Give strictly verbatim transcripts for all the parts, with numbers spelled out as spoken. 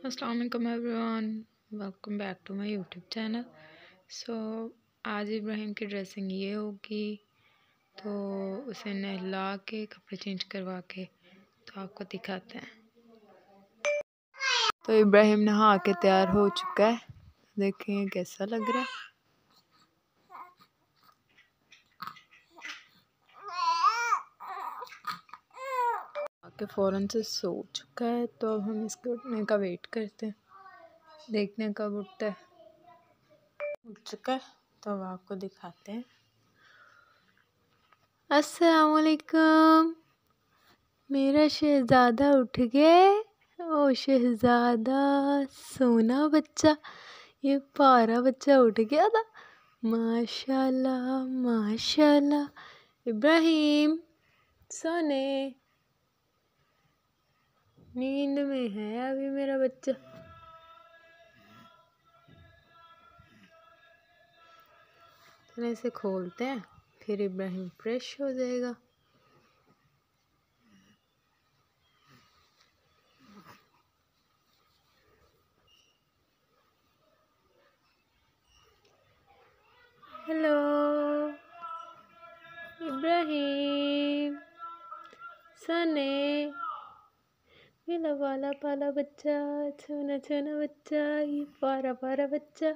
अस्सलाम वालेकुम everyone, welcome back to my YouTube channel. So आज इब्राहिम की ड्रेसिंग ये होगी, तो उसे नहला के कपड़े चेंज करवा के तो आपको दिखाते हैं। तो इब्राहिम नहा के तैयार हो चुका है, देखें कैसा लग रहा है। के फ़ौरन से सो चुका है, तो अब हम इसके उठने का वेट करते हैं, देखते हैं कब उठता है। उठ चुका है तो अब आपको दिखाते हैं। अस्सलाम वालेकुम, मेरा शहज़ादा उठ गए। ओ शहज़ादा, सोना बच्चा, ये प्यारा बच्चा उठ गया था। माशाल्लाह माशाल्लाह। इब्राहिम सोने, नींद में है अभी मेरा बच्चा। तो इसे खोलते हैं, फिर इब्राहिम फ्रेश हो जाएगा। हेलो इब्राहिम सोने, मेरा वाला पाला बच्चा, छोना छोना बच्चा, ये प्यारा प्यारा बच्चा।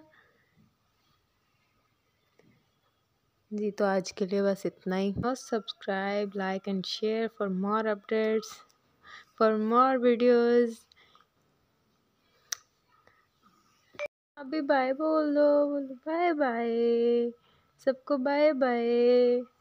जी तो आज के लिए बस इतना ही। Subscribe, like and share for more updates, for more videos. अभी बाय बोल दो, बोलो बाय बाय सबको, बाय बाय।